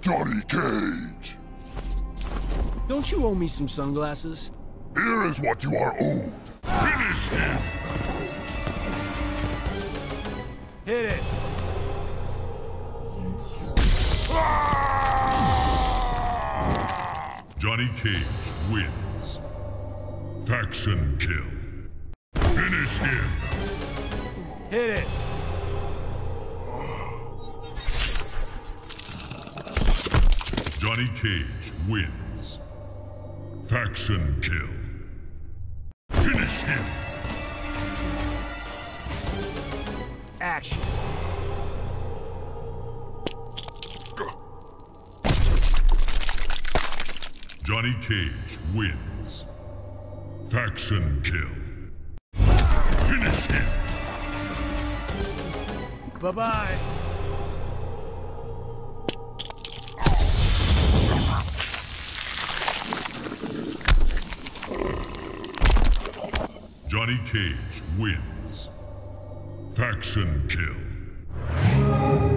Johnny Cage. Don't you owe me some sunglasses? Here is what you are owed. Finish him! Hit it! Johnny Cage wins. Faction kill. Finish him! Hit it! Johnny Cage wins. Faction kill. Finish him! Action! Johnny Cage wins. Faction kill. Finish him! Bye-bye! Johnny Cage wins. Faction kill.